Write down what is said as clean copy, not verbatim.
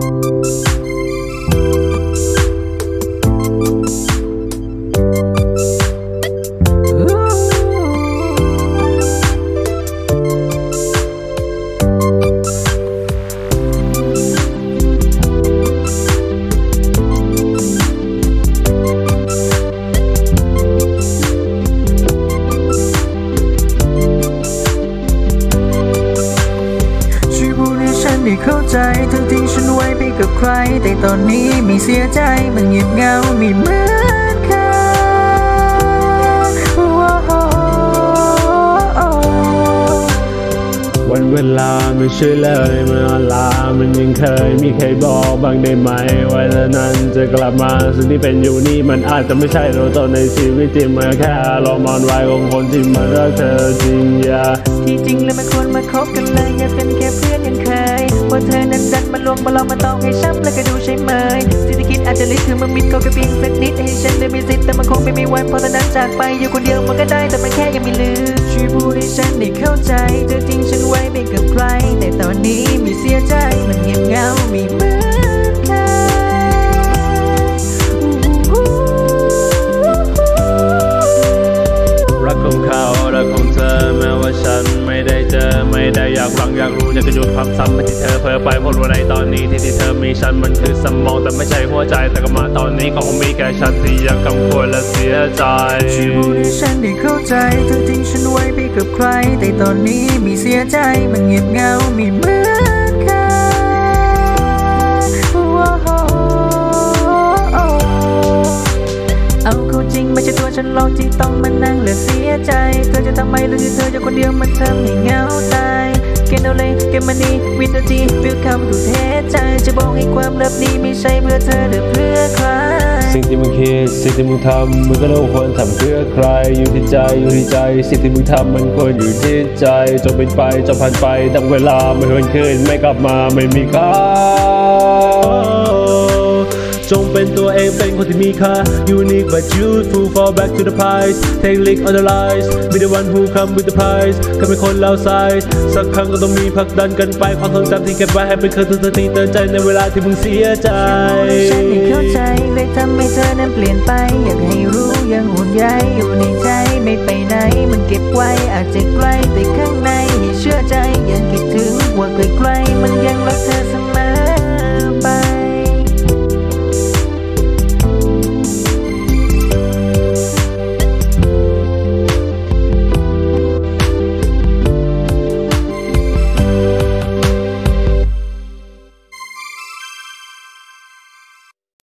เข้าใจเธอทิ้งฉันไว้ไปกับใครแต่ตอนนี้ไม่เสียใจมันเงียบเงาไม่เหมือนเคยวันเวลาไม่ใช่เลยมันอลามันยังเคยมีใครบอกบ้างได้ไหมว่าเธอนั้นจะกลับมาสิ่งที่เป็นอยู่นี่มันอาจจะไม่ใช่ตัวตนในชีวิตจริงมันแค่ลมอ่อนไหวของคนที่มันรักเธอจริงอย่าที่จริงแล้วไม่ควรมาคบกันเลยอย่าเป็นแค่เพื่อนยังเคยว่าเธอนั้นดันมาลวงมาหลอกมาตอกให้ช้ำแล้วก็ดูใช่ไหมสิ่งที่คิดอาจจะลิดคือมันมิดก็กระปิงสักนิดให้ฉันได้มีสิทธิ์แต่มันคงไม่มีวันเพราะตอนนั้นจากไปอยู่คนเดียวมันก็ได้แต่มันแค่ยังไม่ลืมช่วยพูดให้ฉันได้เข้าใจเธอทิ้งฉันไว้ไม่กับใครแต่ตอนนี้ไม่เสียใจมันเงียบเงาไม่เหมือนเคยรักของเขารักของเธอแม้ว่าฉันไม่ได้เจอไม่ได้อยากฟังอยากรู้อยากจะหยุดความซ้ำที่เธอเพ้อไปเพราะรู้ในตอนนี้ที่เธอมีฉันมันคือสมองแต่ไม่ใช่หัวใจแต่ก็มาตอนนี้ก็คงมีแค่ฉันที่อยากกำควรและเสียใจช่วยพูดให้ฉันได้เข้าใจเธอทิ้งฉันไว้ไปกับใครแต่ตอนนี้ไม่เสียใจมันเงียบเงาไม่เหมือนเคยเอาเข้าจริงไม่ใช่ตัวฉันหรอกที่ต้องมานั่งและเสียใจเธอจะทำไมหรือที่เธออยู่คนเดียวมันทำให้เหงาตายเกนเอาเลยเกมมันนี้วินาทีเพื่อคำดูเทใจจะบอกให้ความลับนี้ไม่ใช่เพื่อเธอหรือเพื่อใครสิ่งที่มึงคิดสิ่งที่มึงทำมึงก็ต้องควรทำเพื่อใครอยู่ที่ใจอยู่ที่ใจสิ่งที่มึงทำมันควรอยู่ที่ใจจนเป็นไปจนผ่านไปดังเวลาไม่เหินคืนไม่กลับมาไม่มีค่าจงเป็นตัวเองเป็นคนที่มีค่า unique but youthful fall back to the price take lick on the lies be the one who come with the prize ก็เป็นคนเล่าไซส์สักครั้งก็ต้องมีผลักดันกันไปความทรงจำที่เก็บไว้ให้เป็นคืนสติเตือนใจในเวลาที่มึงเสียใจฉันไม่เข้าใจเลยทำให้เธอนั้นเปลี่ยนไปอยากให้รู้ยังห่วงใยอยู่ในใจไม่ไปไหนมันเก็บไว้อาจจะไกลแต่ข้างในให้เชื่อใจยังคิดถึงว่าไกลๆมันยังรักเธอเสมอ